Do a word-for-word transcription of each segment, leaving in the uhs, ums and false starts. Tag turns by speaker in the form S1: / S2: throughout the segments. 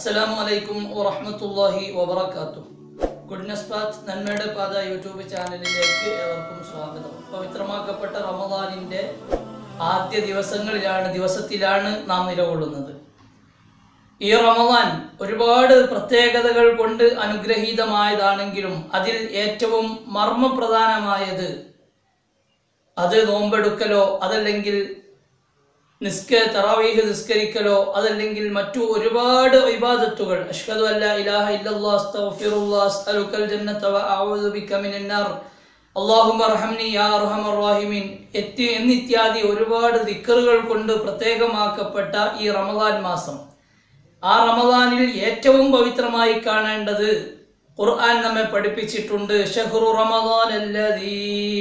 S1: അസ്സലാമു അലൈക്കും വറഹ്മത്തുള്ളാഹി വബറകാതുഹു. ഗുഡ്നസ് പാത്ത് നന്മയുടെ പാത യൂട്യൂബ് ചാനലിലേക്ക് ഏവർക്കും സ്വാഗതം. പവിത്രമാക്കപ്പെട്ട റമദാനിന്റെ ആദ്യ ദിവസങ്ങളിലാണ് ദിവസത്തിലാണ് നാം നിലകൊള്ളുന്നത്. ഈ റമദാൻ ഒരുപാട് പ്രത്യേകതകൾ കൊണ്ട് അനുഗ്രഹീതമായതാണെങ്കിലും അതിൽ ഏറ്റവും മർമ്മപ്രധാനമായത് അത് നോമ്പെടുക്കലോ അതല്ലെങ്കിൽ നിസ്ക തറാവീഹ് നിസ്കരിക്കലോ അതല്ലെങ്കിൽ മറ്റു ഒരുപാട് ഇബാദത്തുകൾ അഷ്ഹദു അല്ലാ ഇലാഹ ഇല്ലല്ലാഹ് അസ്തഗ്ഫിറുല്ലാഹ് അസ്അലുക്കൽ ജന്നത വ അഊദു ബിക മിനന്നാർ അല്ലാഹുമ്മ അർഹംനി യാ അർഹമർ റഹീമീൻ എത്തി എന്നിത്യാദി ഒരുപാട് ദിക്റുകൾ കൊണ്ട് പ്രത്യേകമാക്കപ്പെട്ട ഈ റമദാൻ മാസം, ആ റമദാനിൽ ഏറ്റവും പവിത്രമായി കാണേണ്ടത് ഖുർആൻ നമ്മെ പഠിപ്പിച്ചിട്ടുണ്ട്. ശഹ്റു റമദാനല്ലദീ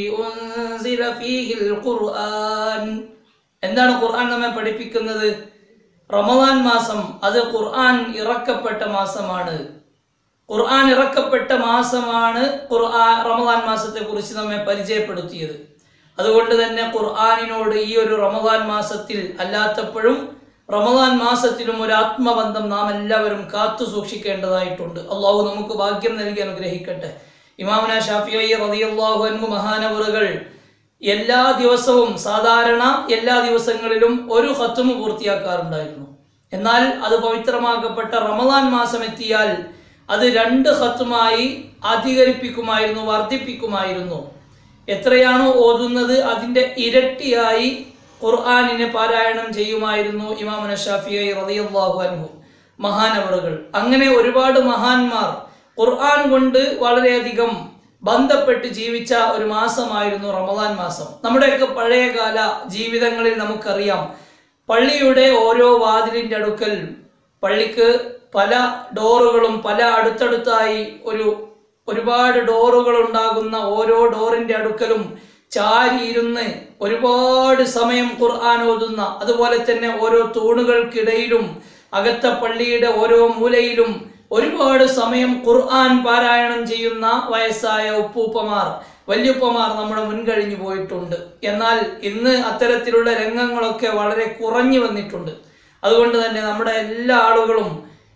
S1: ഉൻസില ഫീഹിൽ ഖുർആൻ. എന്താണ് ഖുർആൻ നമ്മെ പഠിപ്പിക്കുന്നത്? റമദാൻ മാസം അത് ഖുർആൻ ഇറക്കപ്പെട്ട മാസമാണ്. ഖുർആൻ ഇറക്കപ്പെട്ട മാസമാണ് ഖുർആൻ റമദാൻ മാസത്തെ കുറിച്ച് നമ്മെ പരിചയപ്പെടുത്തിയത്. അതുകൊണ്ട് തന്നെ ഖുർആനിനോട് ഈ ഒരു റമദാൻ മാസത്തിൽ അല്ലാത്തപ്പോഴും റമദാൻ മാസത്തിലും ഒരു ആത്മബന്ധം നാം എല്ലാവരും കാത്തു സൂക്ഷിക്കേണ്ടതായിട്ടുണ്ട്. അള്ളാഹു നമുക്ക് ഭാഗ്യം നൽകി അനുഗ്രഹിക്കട്ടെ. ഇമാമുന ശാഫിഈ റളിയല്ലാഹു അൻഹു മഹാനവറുകൾ എല്ലാ ദിവസവും സാധാരണ എല്ലാ ദിവസങ്ങളിലും ഒരു ഖത്മ് പൂർത്തിയാക്കാറുണ്ടായിരുന്നു. എന്നാൽ അത് പവിത്രമാക്കപ്പെട്ട റമദാൻ മാസം എത്തിയാൽ അത് രണ്ട് ഖത്മായി അധികരിപ്പിക്കുമായിരുന്നു, വർദ്ധിപ്പിക്കുമായിരുന്നു. എത്രയാണോ ഓതുന്നത് അതിൻ്റെ ഇരട്ടിയായി ഖുർആനിനെ പാരായണം ചെയ്യുമായിരുന്നു ഇമാമുന ശാഫിഈ റളിയല്ലാഹു അൻഹു മഹാനവറുകൾ. അങ്ങനെ ഒരുപാട് മഹാന്മാർ ഖുർആൻ കൊണ്ട് വളരെയധികം ബന്ധപ്പെട്ട് ജീവിച്ച ഒരു മാസമായിരുന്നു റമദാൻ മാസം. നമ്മുടെയൊക്കെ പഴയകാല ജീവിതങ്ങളിൽ നമുക്കറിയാം, പള്ളിയുടെ ഓരോ വാതിലിൻ്റെ അടുക്കൽ പള്ളിക്ക് പല ഡോറുകളും പല അടുത്തടുത്തായി ഒരു ഒരുപാട് ഡോറുകൾ ഉണ്ടാകുന്ന ഓരോ ഡോറിൻ്റെ അടുക്കലും ചാരിയിരുന്ന് ഒരുപാട് സമയം ഖുർആൻ ഓതുന്ന, അതുപോലെ തന്നെ ഓരോ തൂണുകൾക്കിടയിലും അകത്ത പള്ളിയുടെ ഓരോ മൂലയിലും ഒരുപാട് സമയം ഖുർആൻ പാരായണം ചെയ്യുന്ന വയസ്സായ ഉപ്പൂപ്പമാർ വല്യുപ്പമാർ നമ്മുടെ മുൻകഴിഞ്ഞു പോയിട്ടുണ്ട്. എന്നാൽ ഇന്ന് അത്തരത്തിലുള്ള രംഗങ്ങളൊക്കെ വളരെ കുറഞ്ഞു വന്നിട്ടുണ്ട്. അതുകൊണ്ട് തന്നെ നമ്മുടെ എല്ലാ ആളുകളും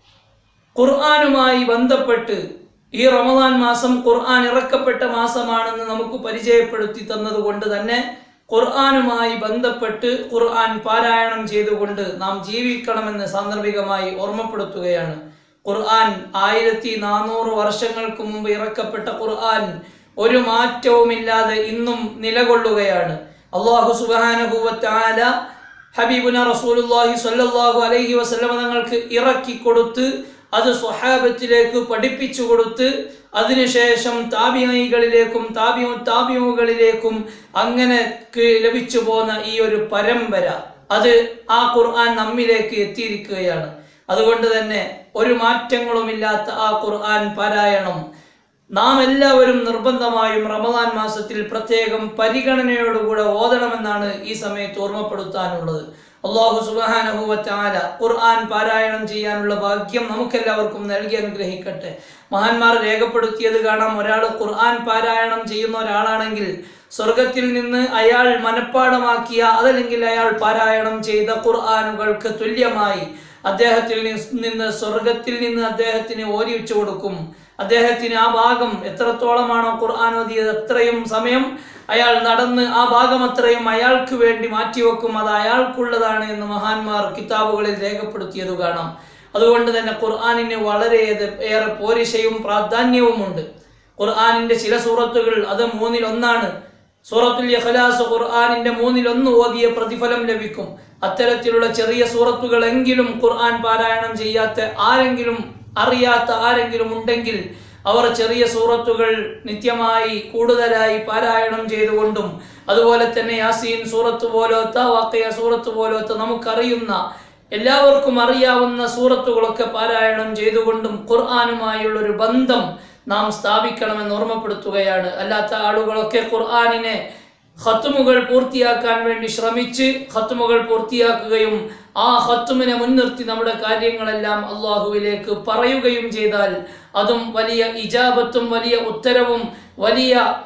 S1: ഖുർആനുമായി ബന്ധപ്പെട്ട് ഈ റമദാൻ മാസം ഖുർആൻ ഇറക്കപ്പെട്ട മാസമാണെന്ന് നമുക്ക് പരിചയപ്പെടുത്തി തന്നത് കൊണ്ട് തന്നെ ഖുർആനുമായി ബന്ധപ്പെട്ട് ഖുർആൻ പാരായണം ചെയ്തുകൊണ്ട് നാം ജീവിക്കണമെന്ന് സാന്ദർഭികമായി ഓർമ്മപ്പെടുത്തുകയാണ്. ഖുർആൻ ആയിരത്തി നാനൂറ് വർഷങ്ങൾക്ക് മുമ്പ് ഇറക്കപ്പെട്ട ഖുർആൻ ഒരു മാറ്റവുമില്ലാതെ ഇന്നും നിലകൊള്ളുകയാണ്. അല്ലാഹു സുബ്ഹാനഹു വ തആല ഹബീബുന റസൂലുള്ളാഹി സ്വല്ലല്ലാഹു അലൈഹി വസല്ലം തങ്ങൾക്ക് ഇറക്കി കൊടുത്ത് അത് സ്വഹാബത്തിലേക്ക് പഠിപ്പിച്ചു കൊടുത്ത് അതിനുശേഷം താബിഈകളിലേക്കും താബിഉ താബിഊകളിലേക്കും അങ്ങനെ ലഭിച്ചു പോന്ന ഈ ഒരു പരമ്പര അത് ആ ഖുർആൻ നമ്മിലേക്ക് എത്തിയിരിക്കുകയാണ്. അതുകൊണ്ട് തന്നെ ഒരു മാറ്റങ്ങളുമില്ലാത്ത ആ ഖുർആൻ പാരായണം നാം എല്ലാവരും നിർബന്ധമായും റമദാൻ മാസത്തിൽ പ്രത്യേകം പരിഗണനയോടുകൂടെ ഓതണമെന്നാണ് ഈ സമയത്ത് ഓർമ്മപ്പെടുത്താനുള്ളത്. അല്ലാഹു സുബ്ഹാനഹു വ തആല ഖുർആൻ പാരായണം ചെയ്യാനുള്ള ഭാഗ്യം നമുക്കെല്ലാവർക്കും നൽകി അനുഗ്രഹിക്കട്ടെ. മഹാന്മാർ രേഖപ്പെടുത്തിയത് കാണാം, ഒരാൾ ഖുർആൻ പാരായണം ചെയ്യുന്ന ഒരാളാണെങ്കിൽ സ്വർഗത്തിൽ നിന്ന് അയാൾ മനഃപ്പാഠമാക്കിയ അതല്ലെങ്കിൽ അയാൾ പാരായണം ചെയ്ത ഖുർആനുകൾക്ക് തുല്യമായി അദ്ദേഹത്തിൽ നിന്ന് സ്വർഗത്തിൽ നിന്ന് അദ്ദേഹത്തിന് ഓരി വെച്ചു കൊടുക്കും. അദ്ദേഹത്തിന് ആ ഭാഗം എത്രത്തോളമാണോ ഖുർആൻ ഓതിയത് അത്രയും സമയം അയാൾ നടന്ന് ആ ഭാഗം അത്രയും അയാൾക്ക് വേണ്ടി മാറ്റിവെക്കും. അത് അയാൾക്കുള്ളതാണ് എന്ന് മഹാന്മാർ കിതാബുകളിൽ രേഖപ്പെടുത്തിയത് കാണാം. അതുകൊണ്ട് തന്നെ ഖുർആനിന് വളരെ ഏറെ പോരിശയും പ്രാധാന്യവുമുണ്ട്. ഖുർആനിന്റെ ചില സൂറത്തുകൾ അത് മൂന്നിൽ ഒന്നാണ്. സൂറത്തുൽ ഇഖ്ലാസ് ഖുർആനിന്റെ മൂന്നിൽ ഒന്ന് ഓതിയ പ്രതിഫലം ലഭിക്കും. അത്തരത്തിലുള്ള ചെറിയ സൂറത്തുകളെങ്കിലും ഖുർആൻ പാരായണം ചെയ്യാത്ത ആരെങ്കിലും അറിയാത്ത ആരെങ്കിലും ഉണ്ടെങ്കിൽ അവർ ചെറിയ സൂറത്തുകൾ നിത്യമായി കൂടുതലായി പാരായണം ചെയ്തുകൊണ്ടും അതുപോലെ തന്നെ യാസീൻ സൂറത്ത് പോലത്തെ വാഖിയ സൂറത്ത് പോലത്തെ നമുക്കറിയുന്ന എല്ലാവർക്കും അറിയാവുന്ന സൂറത്തുകളൊക്കെ പാരായണം ചെയ്തുകൊണ്ടും ഖുർആനുമായുള്ളൊരു ബന്ധം നാം സ്ഥാപിക്കണമെന്ന് ഓർമ്മപ്പെടുത്തുകയാണ്. അല്ലാത്ത ആളുകളൊക്കെ ഖുർആനിനെ ഖത്മുകൾ പൂർത്തിയാക്കാൻ വേണ്ടി ശ്രമിച്ച് ഖത്മുകൾ പൂർത്തിയാക്കുകയും ആ ഖത്മിനെ മുൻനിർത്തി നമ്മുടെ കാര്യങ്ങളെല്ലാം അള്ളാഹുവിലേക്ക് പറയുകയും ചെയ്താൽ അതും വലിയ ഇജാബത്തും വലിയ ഉത്തരവും വലിയ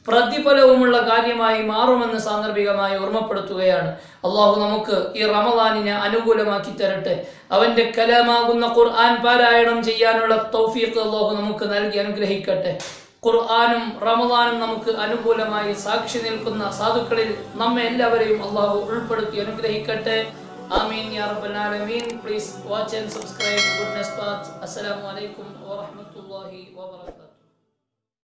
S1: പ്രതിഫലവുമുള്ള കാര്യമായി മാറുമെന്ന് സാന്ദർഭികമായി ഓർമ്മപ്പെടുത്തുകയാണ്. അള്ളാഹു നമുക്ക് ഈ റമദാനിനെ അനുകൂലമാക്കി തരട്ടെ. അവന്റെ കലാമാകുന്ന ഖുർആൻ പാരായണം ചെയ്യാനുള്ള തൗഫീഖ് അള്ളാഹു നമുക്ക് നൽകി അനുഗ്രഹിക്കട്ടെ. ഖുർആനും റമദാനും നമുക്ക് അനുകൂലമായി സാക്ഷി നിൽക്കുന്ന സാധുക്കളിൽ നമ്മെ എല്ലാവരെയും അള്ളാഹു ഉൾപ്പെടുത്തി അനുഗ്രഹിക്കട്ടെ. ആമീൻ യാ റബ്ബൽ ആലമീൻ. Please watch and subscribe goodness path. അസ്സലാമു അലൈക്കും വറഹ്മത്തുള്ളാഹി വബറകാതുഹു.